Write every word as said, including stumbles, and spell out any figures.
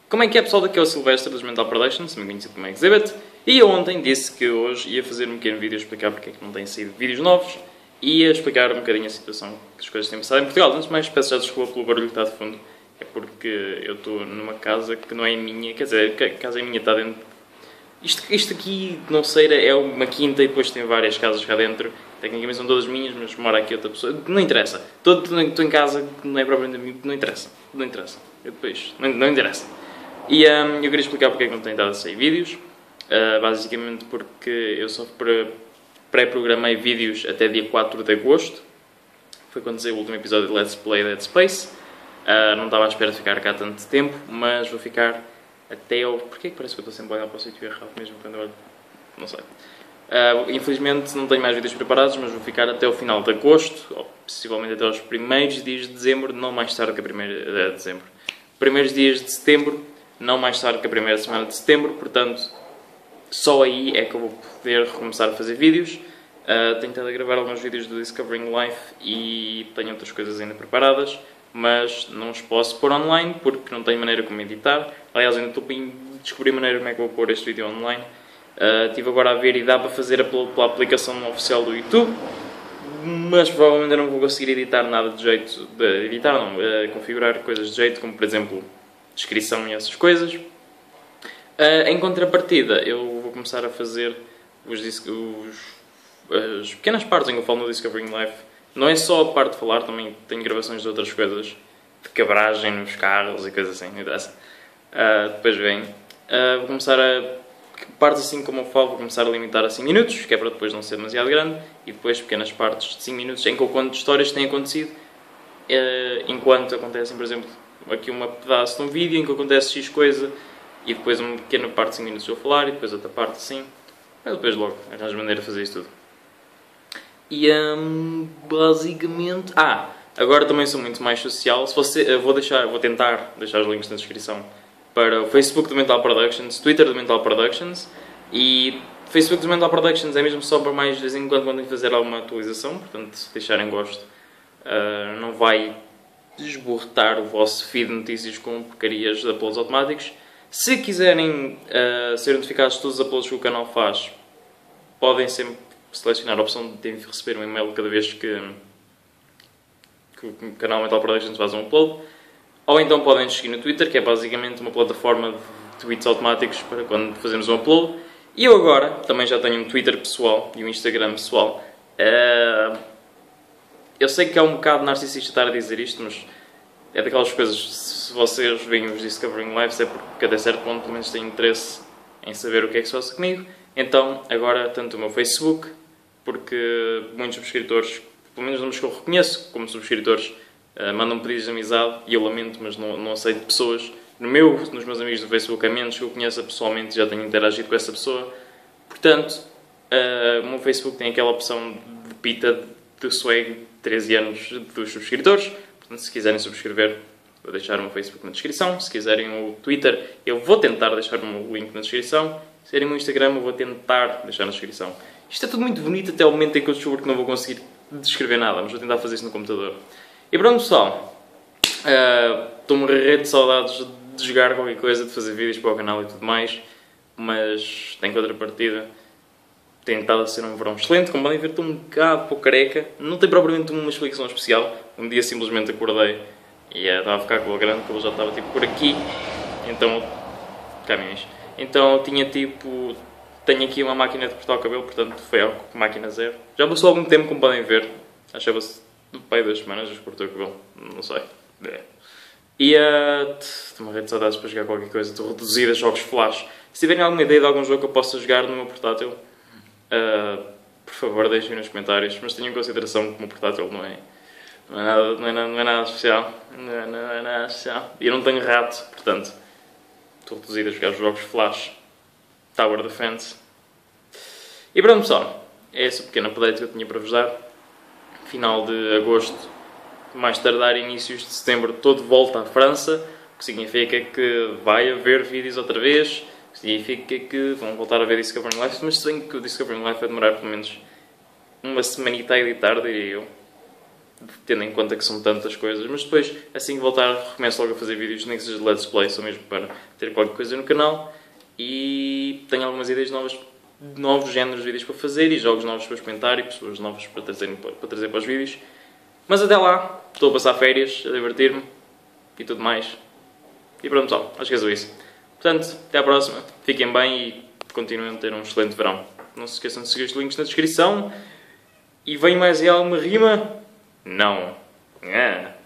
Como é que é, pessoal? Daqui é o Silvestre dos Mental Productions, também conhecido como Exhibit, e eu ontem disse que hoje ia fazer um pequeno vídeo a explicar porque é que não têm saído vídeos novos e a explicar um bocadinho a situação que as coisas têm passado em Portugal. Antes de mais, peço já desculpa pelo barulho que está de fundo, é porque eu estou numa casa que não é minha, quer dizer, a casa é minha, está dentro. Isto, isto aqui, não sei, é uma quinta e depois tem várias casas cá dentro. Tecnicamente são todas minhas, mas mora aqui outra pessoa. Não interessa. Estou, estou em casa que não é propriamente mim, não interessa. Não interessa. Eu depois, não, não interessa. E um, eu queria explicar porque é que não tenho dado a sair vídeos. Uh, basicamente porque eu só pré-programei vídeos até dia quatro de agosto. Foi quando saiu o último episódio de Let's Play Dead Space. Uh, não estava à espera de ficar cá tanto tempo, mas vou ficar até ao... Porquê é que parece que eu estou sempre a olhar para o sítio errado mesmo quando eu olho? Não sei. Uh, infelizmente não tenho mais vídeos preparados, mas vou ficar até o final de agosto, ou possivelmente até aos primeiros dias de dezembro, não mais tarde que a primeira de dezembro. Primeiros dias de setembro, não mais tarde que a primeira semana de setembro, portanto, só aí é que eu vou poder começar a fazer vídeos. Uh, tenho estado a gravar alguns vídeos do Discovering Life e tenho outras coisas ainda preparadas, mas não os posso pôr online porque não tenho maneira como editar. Aliás, ainda estou a descobrir a maneira como é que vou pôr este vídeo online. Uh, estive agora a ver e dá para fazer pela, pela aplicação oficial do YouTube, mas provavelmente eu não vou conseguir editar nada de jeito, de, editar não, uh, configurar coisas de jeito, como por exemplo descrição e essas coisas. Uh, em contrapartida, eu vou começar a fazer os, os, as pequenas partes em que eu falo no Discovering Life. Não é só a parte de falar, também tenho gravações de outras coisas, de cabragem nos carros e coisas assim, não interessa. Uh, depois vem. Uh, vou começar a... Partes assim como eu falo, vou começar a limitar a cinco minutos, que é para depois não ser demasiado grande, e depois pequenas partes de cinco minutos em que eu conto histórias que têm acontecido, uh, enquanto acontecem, por exemplo, aqui um pedaço de um vídeo em que acontece X coisa, e depois uma pequena parte de cinco minutos eu vou falar, e depois outra parte assim, mas depois logo arranjo maneira de fazer isso tudo. E um, basicamente... Ah, agora também sou muito mais social. Se você, vou, deixar, vou tentar deixar os links na descrição para o Facebook do Mental Productions, Twitter do Mental Productions, e Facebook do Mental Productions é mesmo só para mais de vez em quando quando fazer alguma atualização, portanto se deixarem gosto uh, não vai desbortar o vosso feed de notícias com porcarias de uploads automáticos. Se quiserem uh, ser notificados de todos os uploads que o canal faz, podem sempre selecionar a opção de receber um e-mail cada vez que, que o canal Mental Productions faz um upload. Ou então podem nos seguir no Twitter, que é basicamente uma plataforma de tweets automáticos para quando fazemos um upload. E eu agora também já tenho um Twitter pessoal e um Instagram pessoal. Uh, eu sei que é um bocado narcisista estar a dizer isto, mas é daquelas coisas, se vocês veem os Discovering Lives é porque até certo ponto pelo menos têm interesse em saber o que é que se passa comigo. Então agora tanto o meu Facebook, porque muitos subscritores, pelo menos os que eu reconheço como subscritores, Uh, mandam pedidos de amizade e eu lamento, mas não, não aceito pessoas. No meu, nos meus amigos do Facebook, a menos que eu conheça pessoalmente, já tenho interagido com essa pessoa. Portanto, uh, o meu Facebook tem aquela opção de pita de swag de treze anos dos subscritores. Portanto, se quiserem subscrever, vou deixar o meu Facebook na descrição. Se quiserem o Twitter, eu vou tentar deixar o meu link na descrição. Se quiserem o Instagram, eu vou tentar deixar na descrição. Isto é tudo muito bonito até o momento em que eu descubro que não vou conseguir descrever nada, mas vou tentar fazer isso no computador. E pronto, pessoal, estou uh, a morrer de saudades de jogar qualquer coisa, de fazer vídeos para o canal e tudo mais, mas tem contrapartida. Tem estado a ser um verão excelente, como podem ver estou um bocado pouco careca, não tem propriamente uma explicação especial. Um dia simplesmente acordei e uh, estava a ficar com a grande, porque eu já estava tipo por aqui, então, caminhos. Então eu tinha tipo, tenho aqui uma máquina de cortar o cabelo, portanto foi algo com máquina zero. Já passou algum tempo, como podem ver, achava-se do pai das semanas, já cortou o cabelo, não sei. É. E uh, estou morrendo de saudades para jogar qualquer coisa, estou reduzido a jogos flash. Se tiverem alguma ideia de algum jogo que eu possa jogar no meu portátil, uh, por favor deixem nos comentários, mas tenham em consideração que o meu portátil não é, não é, nada, não é, nada, não é nada especial, não é, não é nada especial. E eu não tenho rato, portanto, estou reduzido a jogar jogos flash, Tower Defense. E pronto, pessoal, é essa pequena update que eu tinha para vos dar. Final de agosto, mais tardar inícios de setembro, estou de volta à França, o que significa que vai haver vídeos outra vez, o que significa que vão voltar a ver Discovering Life, mas se bem que o Discovering Life vai demorar pelo menos uma semanita a editar, diria eu. tendo em conta que são tantas coisas, mas depois, assim que voltar, recomeço logo a fazer vídeos, nem que seja de Let's Play, só mesmo para ter qualquer coisa no canal, e tenho algumas ideias novas, novos géneros de vídeos para fazer, e jogos novos para experimentar, e pessoas novas para trazer, para trazer para os vídeos. Mas até lá, estou a passar férias, a divertir-me, e tudo mais. E pronto, pessoal, acho que é só isso. Portanto, até à próxima, fiquem bem e continuem a ter um excelente verão. Não se esqueçam de seguir os links na descrição. E vem mais aí alguma rima? Não. É.